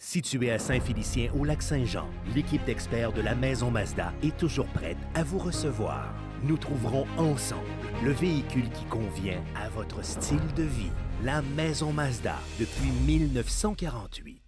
Située à Saint-Félicien au Lac-Saint-Jean, l'équipe d'experts de la Maison Mazda est toujours prête à vous recevoir. Nous trouverons ensemble le véhicule qui convient à votre style de vie. La Maison Mazda depuis 1948.